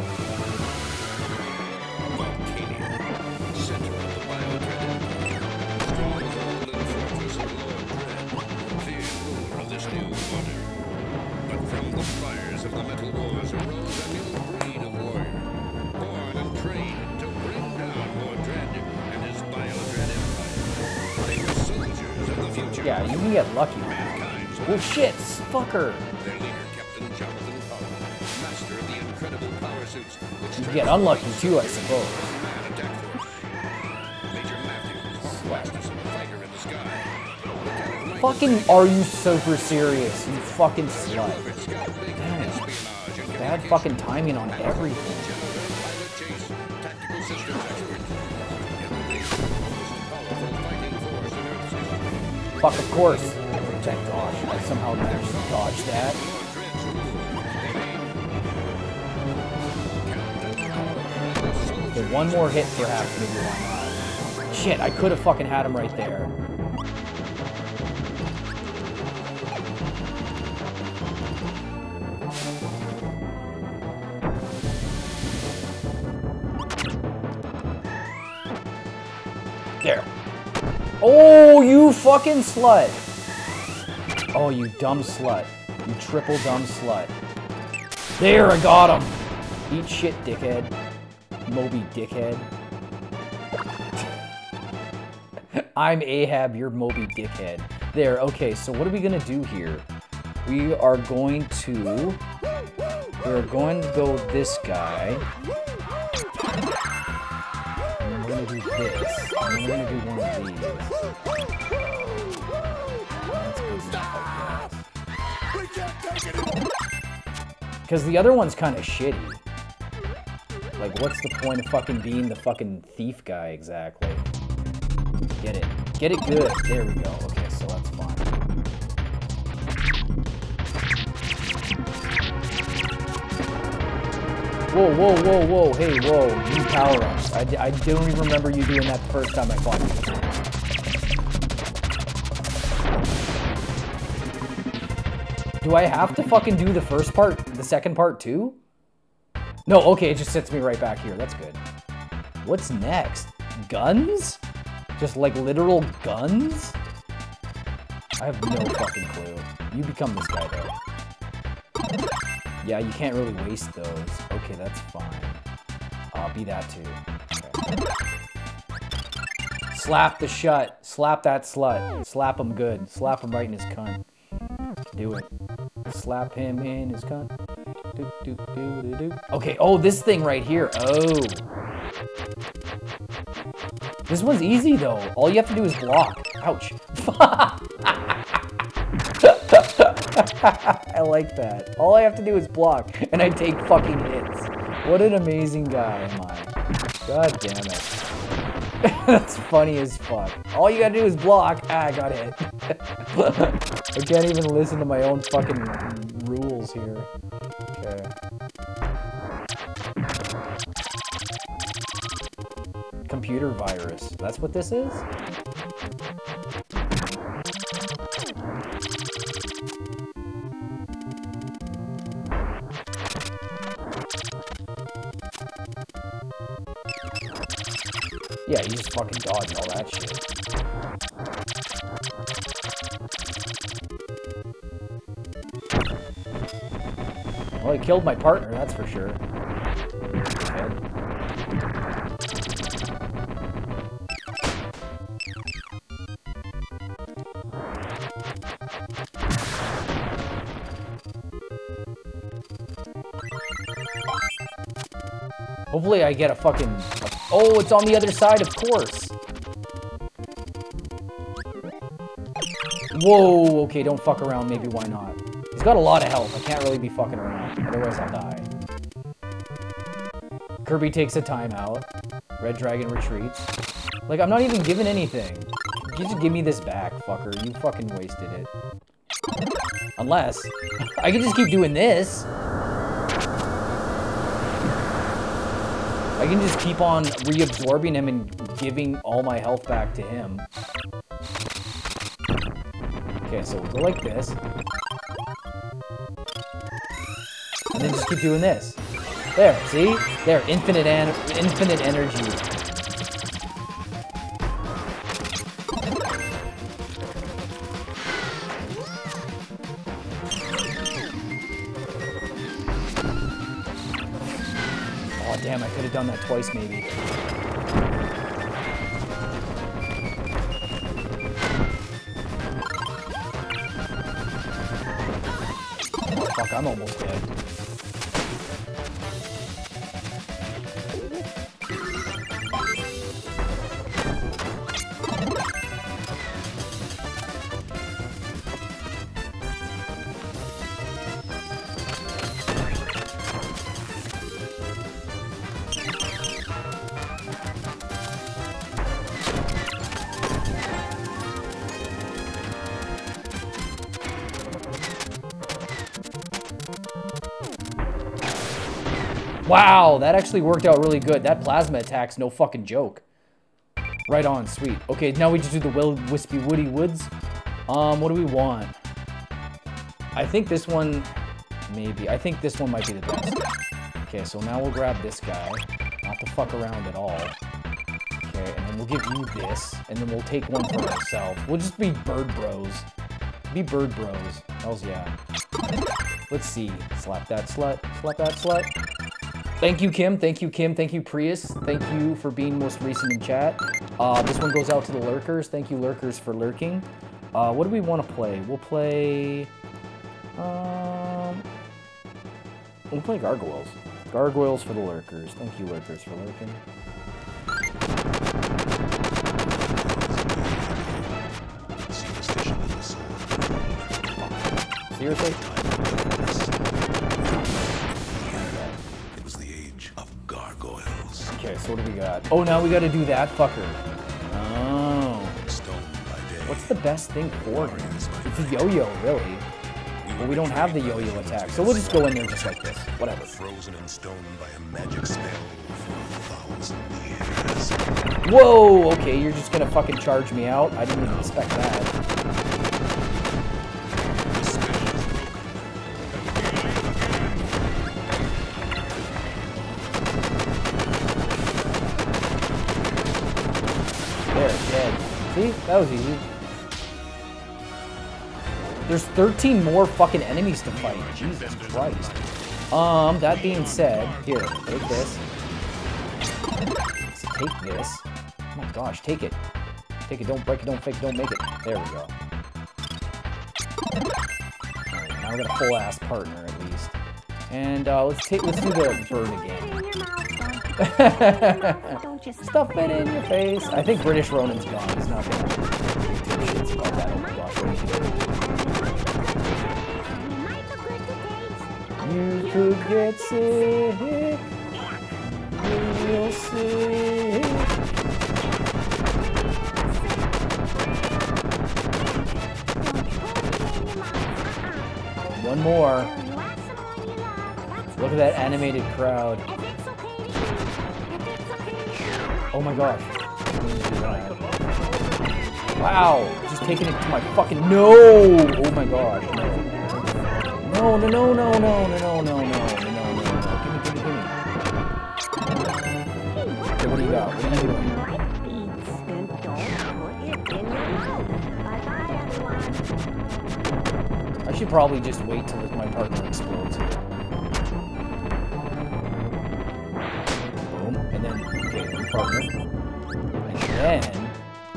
Volcania, center of the Biodread Empire, stronghold and fortress of Lord Dread, feared ruler of this new order. But from the fires of the Metal Wars arose a new breed of warrior, born and trained to bring down Lord Dread and his Biodread Empire. They were soldiers of the future. Yeah, you can get lucky. Mankind's Oh shit, fucker. their leader, Captain Jonathan Pollard, master of the incredible power suits, which You get unlucky too, I suppose. man attack force. Major Matthews, fastest fighter in the sky. Fucking are you super serious, you fucking slut. Damn. Espionage and Bad fucking timing on everything. pilot chase, tactical systems expert. Together they are the most powerful fighting force in Earth's history. Fuck, of course. Thank gosh, I somehow managed to dodge that. Okay, one more hit perhaps, maybe why not. Shit, I could have fucking had him right there. There. Oh, you fucking slut. Oh, you dumb slut. You triple dumb slut. There, I got him. Eat shit, dickhead. Moby dickhead. I'm Ahab, you're Moby dickhead. There, okay, so what are we gonna do here? We are going to... We're going to go with this guy. And then we're gonna do this. And then we're gonna do one of these. That's good enough, I guess. Because the other one's kind of shitty. Like, what's the point of fucking being the fucking thief guy exactly? Get it. Get it good. There we go. Okay, so that's fine. Whoa, whoa, whoa, whoa. Hey, whoa. You power ups. I, I don't even remember you doing that the first time I fought you. Do I have to fucking do the first part, the second part too? No, okay, it just sets me right back here. That's good. What's next? Guns? Just like literal guns? I have no fucking clue. You become this guy though. Yeah, you can't really waste those. Okay, that's fine. I'll be that too. Okay. Slap the shut. Slap that slut. Slap him good. Slap him right in his cunt. Do it. Slap him in his cunt. Do, do, do, do, do. Okay, oh, this thing right here. Oh. This one's easy, though. All you have to do is block. Ouch. I like that. All I have to do is block, and I take fucking hits. What an amazing guy am I. God damn it. That's funny as fuck. All you gotta do is block. Ah, I got hit. I can't even listen to my own fucking rules here. Okay. Computer virus. That's what this is? Yeah, you just fucking dodge all that shit. Well, he killed my partner, that's for sure. Head. Hopefully I get a fucking... Oh, it's on the other side, of course. Whoa, okay, don't fuck around, maybe why not? He's got a lot of health, I can't really be fucking around, otherwise I'll die. Kirby takes a timeout. Red Dragon retreats. Like, I'm not even given anything. You just give me this back, fucker. You fucking wasted it. Unless, I can just keep doing this. I can just keep on reabsorbing him and giving all my health back to him. Okay, so we'll go like this. And then just keep doing this. There, see? There, infinite an infinite energy. Oh, damn, I could have done that twice, maybe. Oh, fuck, I'm almost dead. Wow, that actually worked out really good. That plasma attack's no fucking joke. Right on, sweet. Okay, now we just do the Will Wispy Woody Woods. Um, what do we want? I think this one, maybe. I think this one might be the best. Okay, so now we'll grab this guy. Not to fuck around at all. Okay, and then we'll give you this, and then we'll take one for ourselves. We'll just be bird bros. Be bird bros. Hells yeah. Let's see. Slap that slut. Slap that slut. Thank you, Kim. Thank you, Kim. Thank you, Prius. Thank you for being most recent in chat. Uh, this one goes out to the lurkers. Thank you, lurkers, for lurking. Uh, what do we want to play? We'll play... Um, we'll play Gargoyles. Gargoyles for the lurkers. Thank you, lurkers, for lurking. Seriously? Okay, so what do we got? Oh, now we got to do that fucker. Oh. What's the best thing for him? It's a yo-yo, really. But we don't have the yo-yo attack, so we'll just go in there just like this. Whatever. Frozen in stone by a magic spell for a thousand years. Whoa! Okay, you're just gonna fucking charge me out? I didn't even expect that. See? That was easy. There's thirteen more fucking enemies to fight. Jesus Christ. Um, that being said, here, take this. So take this. Oh my gosh, take it. Take it, don't break it, don't fake it, don't make it. There we go. Alright, now we got a full ass partner at least. And uh, let's take let's do the bird again. Stuff it in your face. I think British Ronan's gone. He's not gonna give shits about that. Oh my gosh, what are you doing? You could get sick. Real sick. One more. Look at that animated crowd. Oh my gosh. Wow. Just taking it to my fucking... No! Oh my gosh. No. No, no, no, no, no, no, no, no, no, no, no, no. Gimme, gimme, gimme. Okay, what do you got? What are you doing? I should probably just wait till my partner explodes here. Boom. And then, okay, new partner. And then...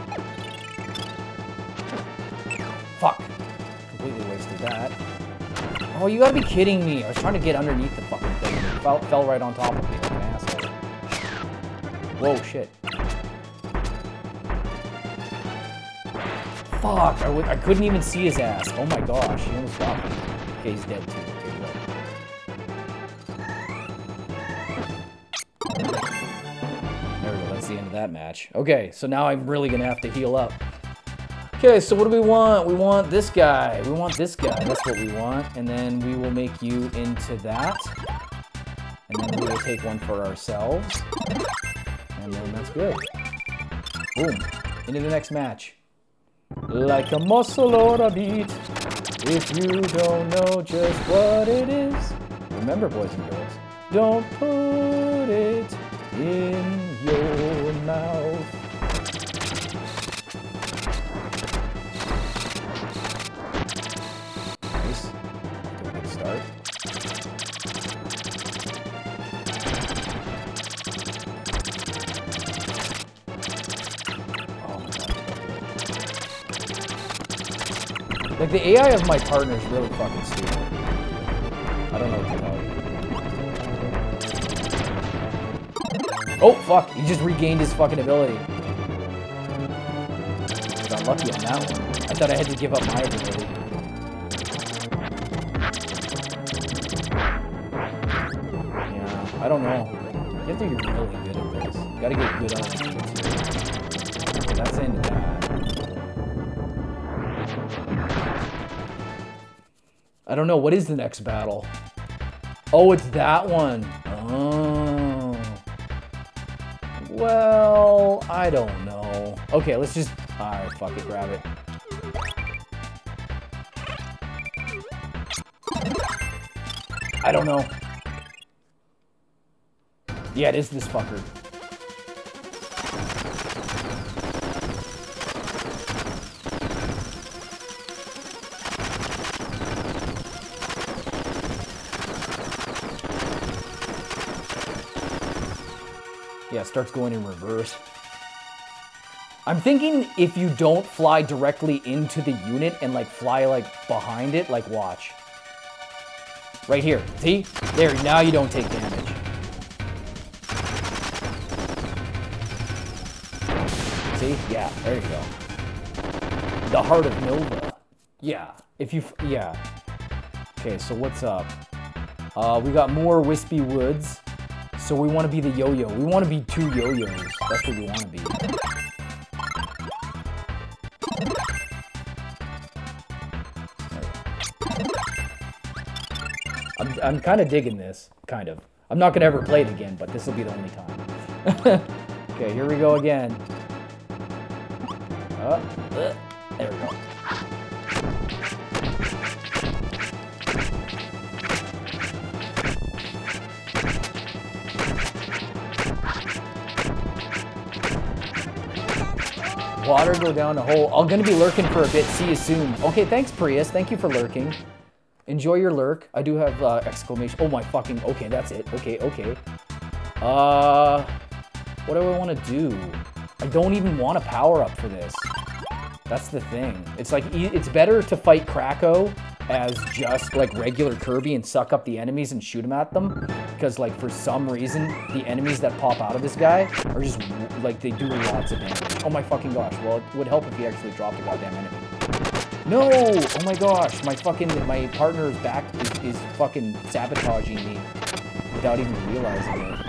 Fuck. Completely wasted that. Oh, you gotta be kidding me. I was trying to get underneath the fucking thing and it fell, fell right on top of me like an asshole. Whoa, shit. Fuck, I, w I couldn't even see his ass. Oh my gosh, he almost got me. Okay, he's dead too. Okay, good. There we go, that's the end of that match. Okay, so now I'm really gonna have to heal up. Okay, so what do we want? We want this guy. We want this guy. That's what we want. And then we will make you into that. And then we will take one for ourselves. And then that's good. Boom. Into the next match. Like a muscle or a beat. If you don't know just what it is. Remember, boys and girls, don't put it in your mouth. Nice. Good start. Oh my god. Like, the A I of my partner is really fucking stupid. I don't know what to tell you. Oh, fuck. He just regained his fucking ability. I got lucky on that one. I thought I had to give up my ability. Yeah, I don't know. You have to be really good at this. You gotta get good at it. That's the end of that. I don't know. What is the next battle? Oh, it's that one. Oh. Well, I don't know. Okay, let's just... Alright, fuck it, grab it. I don't know. Yeah, it is this fucker. Yeah, it starts going in reverse. I'm thinking if you don't fly directly into the unit and like fly like behind it, like watch. Right here, see? There, now you don't take damage. See? Yeah, there you go. The Heart of Nova. Yeah, if you, yeah. Okay, so what's up? Uh, we got more Wispy Woods. So we want to be the yo-yo. We want to be two yo-yos. That's what we want to be. I'm, I'm kind of digging this. Kind of. I'm not going to ever play it again, but this will be the only time. Okay, here we go again. Uh, uh, there we go. Water, go down the hole. I'm gonna be lurking for a bit. See you soon. Okay, thanks, Prius. Thank you for lurking. Enjoy your lurk. I do have uh, exclamation. Oh my fucking. Okay, that's it. Okay, okay. Uh, what do I want to do? I don't even want a power up for this. That's the thing. It's like it's better to fight Krako as just like regular Kirby and suck up the enemies and shoot them at them, because like for some reason the enemies that pop out of this guy are just like they do lots of damage. Oh my fucking gosh. Well, it would help if he actually dropped the goddamn enemy. No! Oh my gosh, my fucking my partner's back is, is fucking sabotaging me without even realizing it.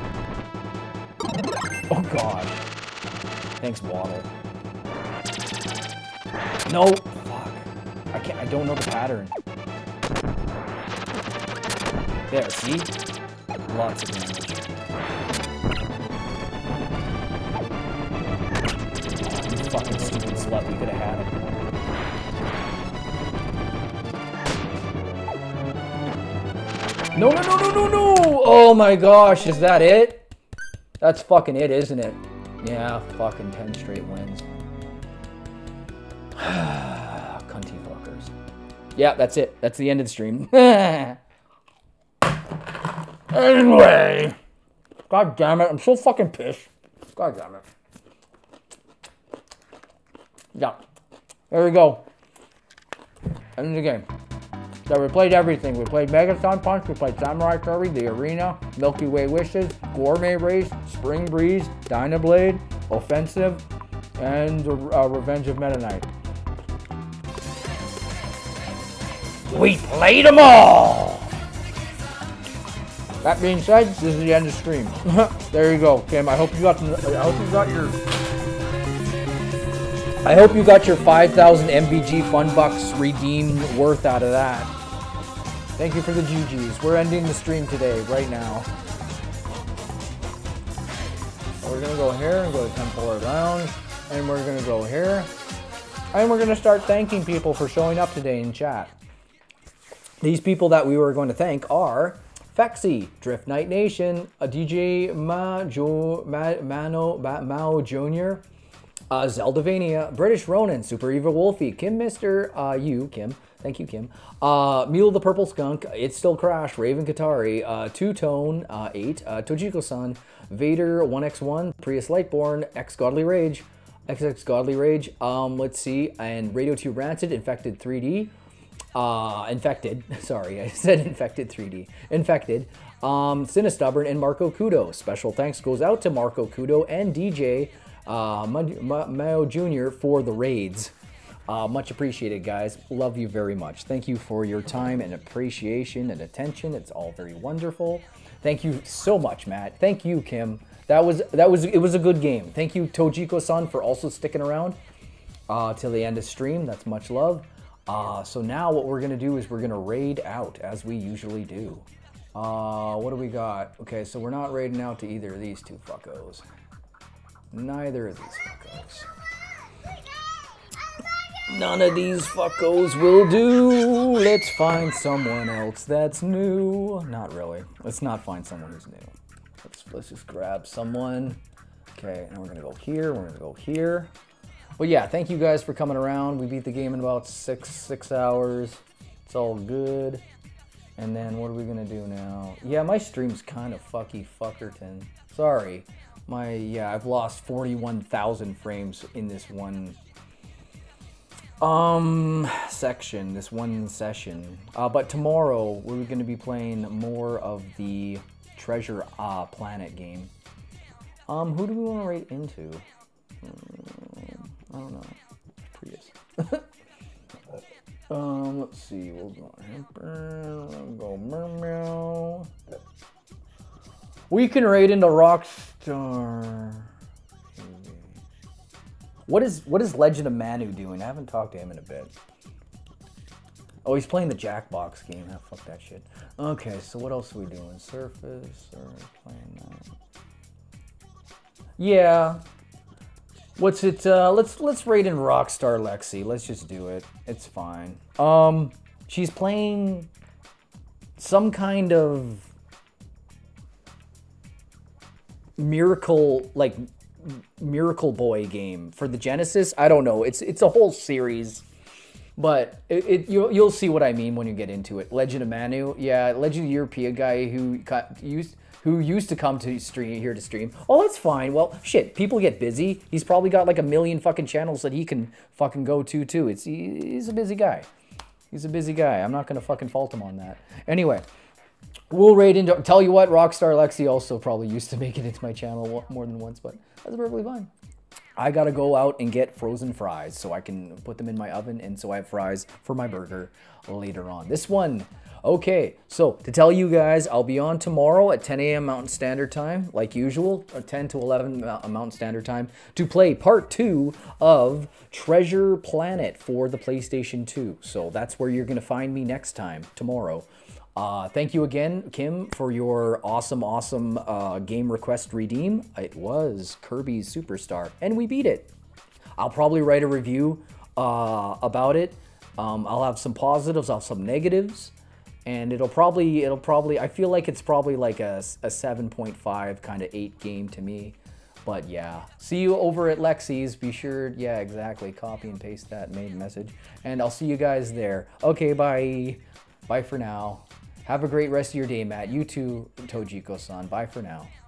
Oh gosh. Thanks, Waddle. No! Fuck. I can't, I don't know the pattern. There, see? Lots of damage. You fucking stupid slut, we could have had it. No, no, no, no, no, no! Oh my gosh, is that it? That's fucking it, isn't it? Yeah, fucking ten straight wins. Cunty fuckers. Yeah, that's it. That's the end of the stream. Anyway. God damn it. I'm so fucking pissed. God damn it. Yeah. There we go. End of the game. So we played everything. We played Megaton Punch, we played Samurai Kirby, The Arena, Milky Way Wishes, Gourmet Race, Spring Breeze, Dynablade, Offensive, and uh, Revenge of Meta Knight. We played them all! That being said, this is the end of the stream. There you go, Kim. I hope you got. I hope you got your. I hope you got your five thousand M V G fun bucks redeemed worth out of that. Thank you for the G Gs. We're ending the stream today, right now. We're gonna go here and go to Temple Lounge, and we're gonna go here, and we're gonna start thanking people for showing up today in chat. These people that we were going to thank are Fexy, Drift Night Nation, a D J Ma, jo, Ma, Mano, Ma, Mao Junior, uh, Zeldavania, British Ronin, Super Evil Wolfie, Kim Mister, uh, you, Kim, thank you, Kim, uh, Mule the Purple Skunk, It's Still Crash, Raven Katari, uh, Two Tone, uh, eight, uh, Tojiko-san, Vader, one X one, Prius Lightborn, X Godly Rage, X X Godly Rage, um, let's see, and Radio two Rancid, Infected three D, Uh, infected, sorry, I said infected three D. Infected, um, Cinestubborn, and Marco Kudo. Special thanks goes out to Marco Kudo and D J uh, Mao Junior for the raids. Uh, much appreciated, guys. Love you very much. Thank you for your time and appreciation and attention. It's all very wonderful. Thank you so much, Matt. Thank you, Kim. That was that was it was a good game. Thank you, Tojiko-san, for also sticking around uh, till the end of stream. That's much love. Uh, so now what we're gonna do is we're gonna raid out as we usually do. Uh, what do we got? Okay, so we're not raiding out to either of these two fuckos. Neither of these fuckos. None of these fuckos will do. Let's find someone else that's new. Not really. Let's not find someone who's new. Let's, let's just grab someone. Okay, and we're gonna go here, we're gonna go here. Well, yeah, thank you guys for coming around. We beat the game in about six, six hours. It's all good. And then what are we gonna do now? Yeah, my stream's kind of fucky fuckerton. Sorry. My, yeah, I've lost forty-one thousand frames in this one um section, this one session. Uh, but tomorrow, we're gonna be playing more of the Treasure uh, Planet game. Um, who do we wanna rate into? I don't know. Prius. um, let's see. We'll go. We'll go. Meow. We can raid into Rockstar. What is what is Legend of Manu doing? I haven't talked to him in a bit. Oh, he's playing the Jackbox game. Ah, fuck that shit. Okay, so what else are we doing? Surface or playing that? Yeah. What's it? Uh, let's let's raid in Rockstar Lexi. Let's just do it. It's fine. Um, she's playing some kind of miracle, like Miracle Boy game for the Genesis. I don't know. It's it's a whole series, but it, it you'll you'll see what I mean when you get into it. Legend of Manu. Yeah, Legend of European guy who got used. who used to come to stream here to stream. Oh, that's fine. Well, shit, people get busy. He's probably got like a million fucking channels that he can fucking go to too. It's he, he's a busy guy. He's a busy guy. I'm not gonna fucking fault him on that. Anyway, we'll raid into. Tell you what, Rockstar Lexi also probably used to make it into my channel more than once, but that's perfectly fine. I gotta go out and get frozen fries so I can put them in my oven, and so I have fries for my burger later on. This one. Okay, so to tell you guys, I'll be on tomorrow at ten A M Mountain Standard Time, like usual, or ten to eleven Mountain Standard Time, to play part two of Treasure Planet for the PlayStation two. So that's where you're going to find me next time, tomorrow. Uh, thank you again, Kim, for your awesome, awesome uh, game request redeem. It was Kirby's Superstar, and we beat it. I'll probably write a review uh, about it. Um, I'll have some positives, I'll have some negatives. And it'll probably, it'll probably, I feel like it's probably like a, a seven point five kind of eight game to me. But yeah, see you over at Lexi's. Be sure, yeah, exactly. Copy and paste that main message. And I'll see you guys there. Okay, bye. Bye for now. Have a great rest of your day, Matt. You too, Tojiko-san. Bye for now.